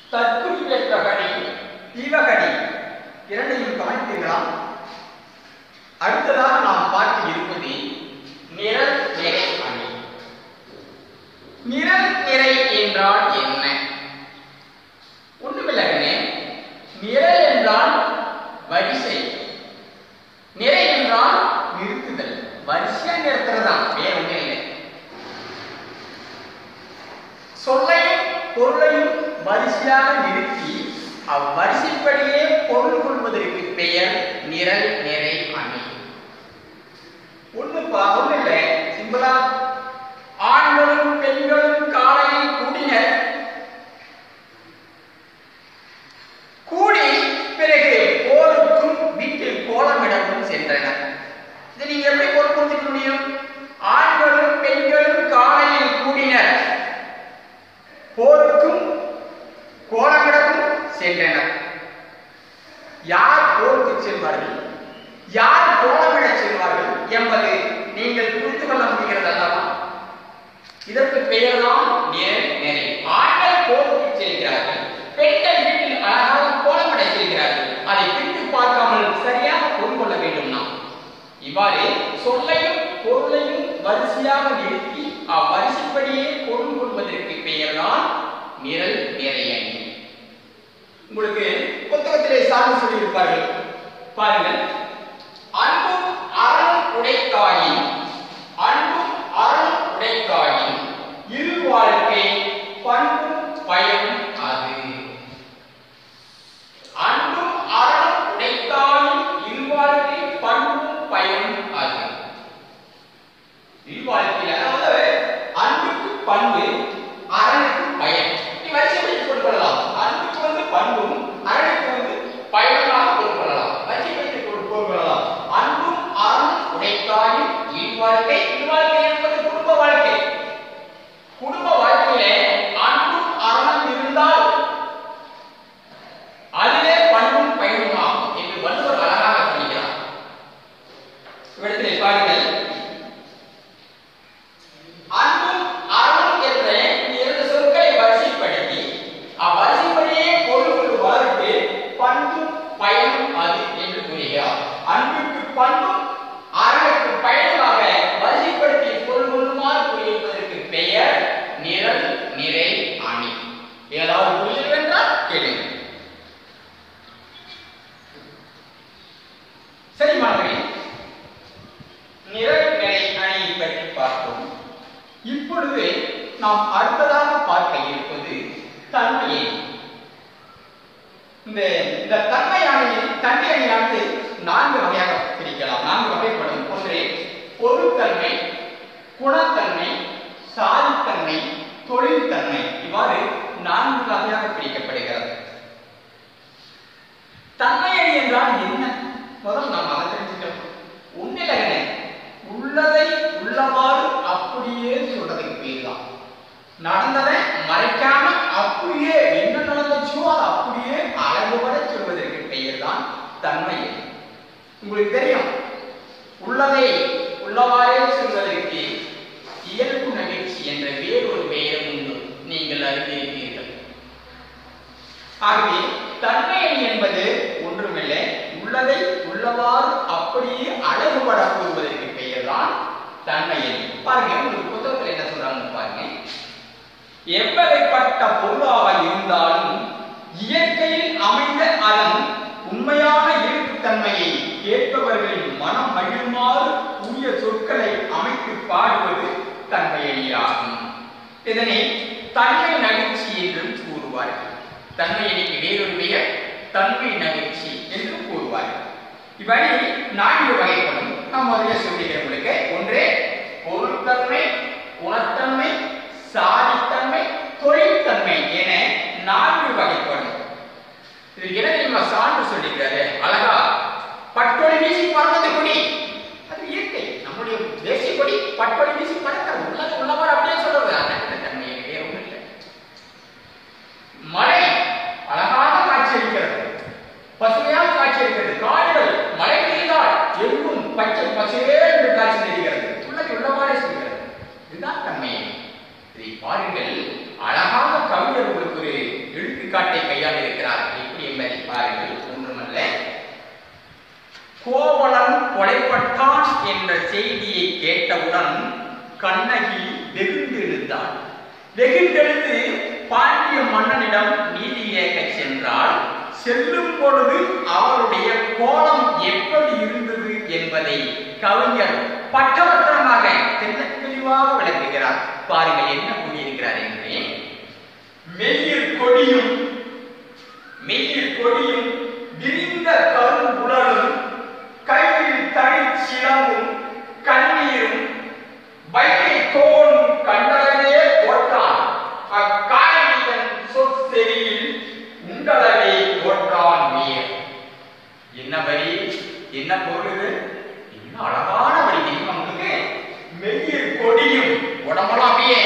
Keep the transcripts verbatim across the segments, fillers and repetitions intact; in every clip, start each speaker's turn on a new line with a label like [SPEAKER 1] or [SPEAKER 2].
[SPEAKER 1] தற்குறி பெற்ற கடி தீவகடி இரண்டையும் கவனித்தீர்களா? அடுத்ததாக நாம் பார்க்க இருப்பது நிரல் நிறை அணி. நிரல் நிறை என்றால் என்ன? ஒன்றுமில்லை, நிரல் என்றால் வரிசை, நிறை என்றால் நிறுத்துதல், வரிசையா நிறுத்துறதுதான், வேற ஒன்றும் இல்லை. சொல்லையும் பொருளையும் வரிசையாக நிறுத்தி அவ்வரிசைப்படியே பொருள் கொள்வதற்கு பெயர் நிரல் நிறை அணி. ஒண்ணுப்பா ஒண்ணு இல்லை, சிம்பிளா ஆண்களும் பெண்களும் காலையில் கூடினர், கூடி பிறகு போருக்கும் வீட்டில் கோலமிடவும் சென்றனர். இதை நீங்க எப்படி பொருள் புரிஞ்சுக்க முடியும்? ஆண்களும் பெண்களும் காலையில் கூடினர், போருக்கும் கோலமிடவும் சென்றனர். யார் போருக்கு செல்வார்கள், யார் கோலமிட செல்வார்கள் என்பது நீங்கள் புரிந்து கொள்ள முடிகிறது அல்லவா? இதற்கு பெயர்தான் நிரல் நிறை. ஆண்கள் போருக்கு செல்கிறார்கள், பெண்கள் வீட்டில் அழகாக கோலமிட செல்கிறார்கள். அதை பிரித்து பார்க்காமல் சரியாக பொருள் கொள்ள வேண்டும். நாம் இவ்வாறு சொல்லையும் பொருளையும் வரிசையாக நிறுத்தி அவ்வரிசைப்படியே பொருள் கொள்வதற்கு பெயர்தான் நிரல் நிறை அணி. உங்களுக்கு புத்தகத்திலே சான்று சொல்லியிருப்பார்கள், பாருங்கள். அன்பும் அறம் உடைத்தாயின், அன்பும் அறம் உடைத்தாயின் இரு வாழ்க்கை பண்பும் பயனும் அது. அன்பும் அறம் உடைத்தாயின் இரு வாழ்க்கை பண்பும் பயனும் அது. இரு வாழ்க்கையில் அதாவது அன்புக்கு பண்பு, அரணுக்கு பயன். நீ வரிசைப்படி கொள்ளலாம். அன்புக்கு வந்து பண்பும், அரணுக்கு வந்து பயனாக கொள்ளலாம். வரிசைப்படி கொள்ளலாம். அன்பும் அறம் உடைத்தாயின் இரு வாழ்க்கை. இரு வாழ்க்கை என்பது குடும்ப வாழ்க்கை. குடும்ப வாழ்க்கையிலே அன்பும் அறமும் இருந்தால் அதிலே பண்பும் பயனும் ஆகும் என்று வள்ளுவர் அழகாக சொல்கிறார். இவ்விடத்திலே பாருங்கள், அன்பும் அறம் என்ற இரண்டு சொற்களை வரிசைப்படுத்தி அவ்வரிசைப்படியே பொருள் வளர்த்து பண்பும் பயனும் அது என்று கூறுகிறார். அன்புக்கு பண்பும் அறனுக்கு பயனுமாக வரிசைப்படுத்தி பொருள் கொள்ளுமாறு கூறியிருப்பதற்கு பெயர் நிரல் நிறை அணி. ஏதாவது புரியல் என்றால் கேளுங்க. சரி மாணவர்களே, நிரல் நிறை அணியை பற்றி பார்த்தோம். இப்பொழுது நாம் அடுத்ததாக பார்க்க இருப்பது தன்மையை. இந்த இந்த தன்மையானது தன்மை அணியானது நான்கு வகையாக பிரிக்கலாம், நான்கு வகைப்படும். ஒன்று பொருட்தன்மை, குணத்தன்மை, சாதித்தன்மை, தொழில்தன்மை. இவ்வாறு நான்கு வகையாக பிரிக்கப்படுகிறது. தன்மை அணி என்றால் என்ன? முதல் நாம் அதை தெரிஞ்சுக்கலாம். உண்மையிலே உள்ளதை உள்ளவாறு அப்படியே சொல்றதுக்கு பேர் தான். நடந்ததை மறைக்காம அப்படியே என்ன நடந்துச்சோ அதை அப்படியே அழகுபட சொல்வதற்கு பெயர் தான் தன்மை. உங்களுக்கு தெரியும், உள்ளதை உள்ளவாறே சொல்வதற்கு இயல்பு நகைச்சி என்ற வேறொரு பெயரும் உண்டு, நீங்கள் அறிந்திருப்பீர்கள். ஆகவே தன்மை அணி என்பது ஒன்றுமில்லை, உள்ளதை உள்ளவாறு அப்படியே அழகுபட கூறுவதற்கு பெயர் தான் தன்மை அணி. பாருங்க, உங்களுக்கு புத்தகத்தில் என்ன சொல்றாங்க பாருங்க. எவ்வகைப்பட்ட பொருளாக இருந்தாலும் இயற்கையில் அமைந்த அதன் உண்மையான இருப்புத்தன்மையை கேட்பவர்களின் மனம் மகிழுமாறு உரிய சொற்களை அமைத்து பாடுவது தன்மை அணியாகும். இதனை தன்மை நகைச்சி என்றும் கூறுவார்கள். தன்மை அணிக்கு வேறொரு பெயர் தன்மை நகைச்சி என்று கூறுவார்கள். இவ்வழி நான்கு வகைப்படும். நாம் முதல்ல சொல்லிக்கிறேன் உங்களுக்கு. ஒன்றே பொருட்தன்மை, குணத்தன்மை, சாதித்தன்மை, தொழில்தன்மை என நான்கு வகைப்படும். இது என்ன சான்று சொல்லிக்கிறாரு அழகா. பட்டொளி வீசி பறந்தது கொடி, அது இயற்கை. நம்முடைய தேசிய கொடி பட்டொளி வீசி பறக்கிறது. உள்ளது உள்ளவாறு அப்படியே சொல்றது. அண்ணன் தன்மை வேற ஒன்றும் இல்லை. மழை அழகாக காட்சி அளிக்கிறது, பசுமையாக காட்சி அளிக்கிறது. காடுகள் மழை பெய்தால் எங்கும் பச்சை பசே என்று காட்சி தெரிகிறது. உள்ளது உள்ளவாறே சொல்கிறது. இதுதான் தன்மை. இதை பாருங்கள். கையாண்டிருக்கிறார். எப்படி என்பதை பாருங்கள். ஒன்றுமல்ல, கோவலன் கொலைப்பட்டான் என்ற செய்தியை கேட்டவுடன் கண்ணகி வெகுண்டெழுந்தாள். வெகுண்டெழுந்து பாண்டிய மன்னனிடம் நீதி கேட்க சென்றால், செல்லும் பொழுது அவருடைய கோலம் எப்படி இருந்தது என்பதை கவிஞர் பட்டவட்டமாக தெல்ல தெளிவாக விளக்குகிறார். பாருங்கள் என்ன கூறியிருக்கிறார் என்று. மெய்யில் கொடியும் மெய்யில் கொடியும் விரிந்த கருங்குழலும் கையில் தனி சிலம்பும் கண்ணீரும் வைகை கோன் கண்டளவே போட்டான் அக்காயின் சொற்செறியில் உண்டளவே போட்டான் வீர். என்ன வரி, என்ன பொருள், என்ன அழகான வரி தெரியுமா உங்களுக்கு? மெய்யில் கொடியும், உடம்பெல்லாம் அப்படியே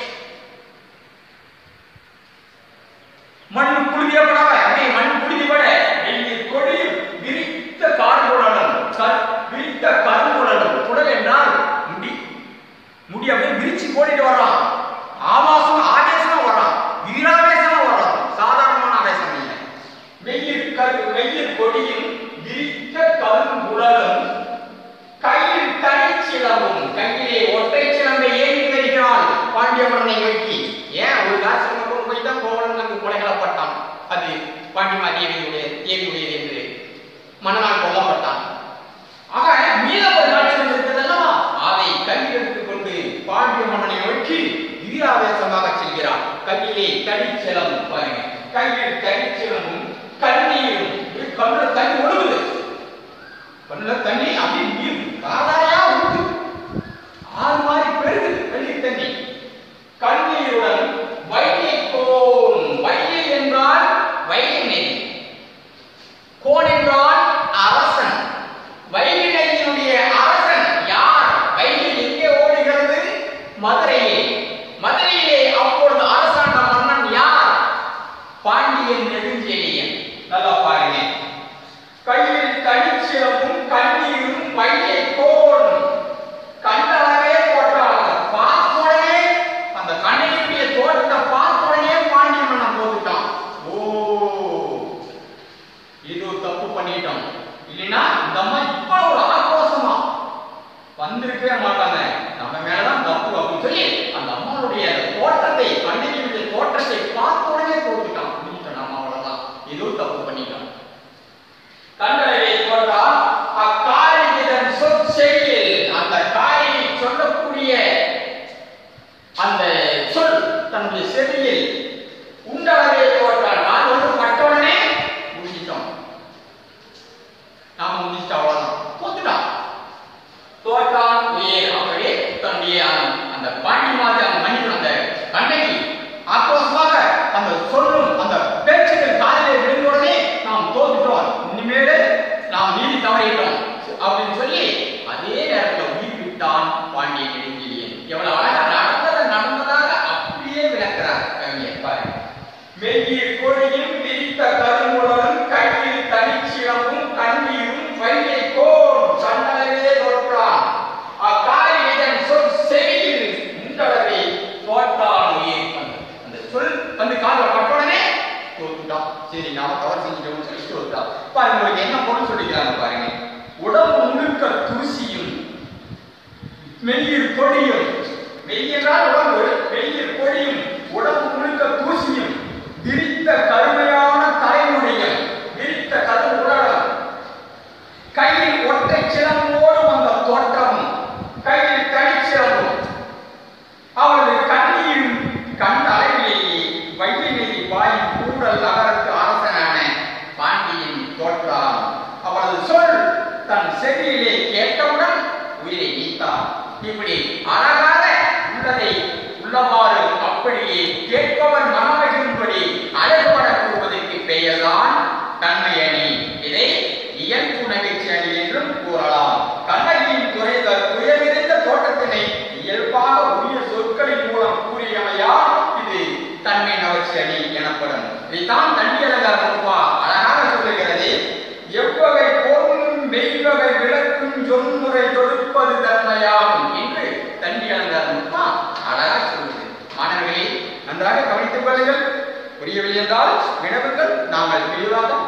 [SPEAKER 1] மண் புழுதியப்படாத அப்படியே மண் புழுதிப்பட, மெய்யில் கொடியும் விரித்த கார்குழலும் விரித்த கருங்குழலும். குடல் என்றால் முடி, முடி அப்படியே விரிச்சு போட்டுட்டு வர்றான். ஆபாசம் ஆவேசமா வர்றான், வீராவேசமா வர்றான், சாதாரணமான ஆவேசம் இல்லை. மெய்யில் கரு மெய்யில் கொடியும் விரித்த கருங்குழலும் கையில் தனி சிலம்பும். கையிலே ஒற்றை சிலம்பை ஏறி வருகிறாள் பாண்டிய மன்னனை நோக்கி. ஏன் ஒரு காசு போய் தான் கோவலன் அங்கு கொலைகளப்பட்டான். அது பாண்டிமா தேவியுடைய தேவியுடையது என்று மன்னனால் கொல்லப்பட்டான். ஆக மீதம் ஒரு காட்சி இருக்கிறதல்லவா, அதை கையில் எடுத்துக் கொண்டு பாண்டிய மன்னனை நோக்கி வீராவேசமாக செல்கிறார். கையிலே தனிச்சிலம்பும். பாருங்க, கையில் தனிச்சிலம்பும் கண்ணீரும். கண்ணுல தண்ணி ஒழுகுது, கண்ணுல தண்ணி அப்படி நீர் தாராயா உண்டு, ஆறு மாதிரி பெருகுது வெள்ளி தண்ணி. கண்ணீருடன் வைகை கோன். வைகை என்றால் வைகை நதி, கோன் என்றால் அரசன். வைகை நதியினுடைய அரசன் யார்? வைகை எங்கே ஓடுகிறது? மதுரையிலே. மதுரையிலே அப்பொழுது அரசாண்ட மன்னன் யார்? பாண்டியன் நெடுஞ்செழியன். நல்லா பாருங்க, கையில் தனிச்சிலம்பும் கண்ணீரும் வைகை கோன் கண்டளவே போட்டாங்க. பார்த்துடனே அந்த கண்ணகியுடைய தோட்டத்தை பார்த்துடனே பாண்டிய மன்னன் போட்டுட்டான். ஓ, ஏதோ தப்பு பண்ணிட்டோம், இல்லைன்னா இந்த அம்மா இப்ப ஒரு ஆக்ரோஷமா வந்திருக்கவே மாட்டாங்க, நம்ம மேலதான் தப்பு அப்படின்னு சொல்லி அந்த அம்மாவுடைய தோட்டத்தை கண்ணகியுடைய தோட்டத்தை பார்த்துடனே போட்டுட்டான். நம்ம அவ்வளவுதான், ஏதோ தப்பு பண்ணிட்டோம். கண்டளவே போட்டா அக்காரியின் சொற்செயலில், அந்த காரியை சொல்லக்கூடிய அந்த சொல் தன்னுடைய செவியில் உண்டளவே போட்டால். நான் ஒன்று பட்டவுடனே முடிச்சிட்டோம், நாம முடிச்சிட்டோம், அவ்வளவுதான், தோத்துட்டான். தோற்றான் உயிர். அப்படியே தன்னுடைய அந்த பாண்டி மாதிரி அந்த மனிதன் அந்த கண்ணகி ஆக்ரோஷமாக அந்த சொல்லும் அந்த பேச்சுகள் காதிலே விழுந்தவுடனே நாம் தோத்துட்டோம், இனிமேல் நாம் நீதி தவறிட்டோம் அப்படின்னு சொல்லி அதே நேரத்தில் உயிர் விட்டான் பாண்டிய நெடுஞ்செழியன். எவ்வளவு அழகா நடந்ததை நடந்ததாக அப்படியே விளக்குறார் கவிஞர். பாருங்க, மெய்யில் கொடியும் விரித்த கருங்குழலும் கையில் தனிச்சிலம்பும் கண்ணீரும் வைகை கோன் கண்டளவே தோற்றான் அக்காரியின் சொல் செவியில் உண்டளவே தோற்றான் உயிர். அந்த சொல் வந்து காதல பட்டவுடனே தோத்துட்டான். சரி, நாம தவறு செஞ்சுட்டோம்னு சொல்லி தோத்துட்டான். பாருங்க, உங்களுக்கு என்ன பொருள் சொல்லிக்கிறாங்க பாருங்க. உடம்பு முழுக்க தூசியும் மெய்யில் கொடியும். மெய்யென்றால் உடம்பு, மெய்யில் கொடியும் உடம்பு முழுக்க தூசியும் விரித்த கருமையான தலைமுடிய விரித்த கருங்குழலும் கையில் ஒற்றை சிலம்போடு வந்த தோட்டமும் கையில் தனிச்சிலம்பும் அவளது கண்ணீரும் கண்ட அளவிலேயே வைகை நதி வாயின் கூடல் நகரத்து அரசனான பாண்டியன் தோற்றான். அவளது சொல் தன் செவியிலே கேட்டவுடன் உயிரை நீத்தான். இப்படி அழகாக உள்ளதை உள்ளவாறு அப்படியே கேட்பவர் மனமகிழும்படி அழகுபட கூறுவதற்கு பெயர்தான் தன்மையணி. இதை இயல்பு நகைச்சி அணி என்றும் கூறலாம். கண்ணகியின் துறைத துயர்ந்த தோட்டத்தினை இயல்பாக உரிய சொற்களின் மூலம் கூறியமையா இது தன்மை நகைச்சி அணி எனப்படும். இதைத்தான் தண்டியலங்கார் நூற்பா அழகாக சொல்லுகிறது. எவ்வகை பொருளும் மெய்வகை விளக்கும் சொன்முறை தொடுப்பது தன்மையாகும் என்று தண்டியலங்கார் நூற்பா அழகாக சொல்லுது. மாணவர்களே, நன்றாக கவனித்துக் கொள்ளுங்கள். புரியவில்லை என்றால் வினவுங்கள், நாங்கள் தெளிவாக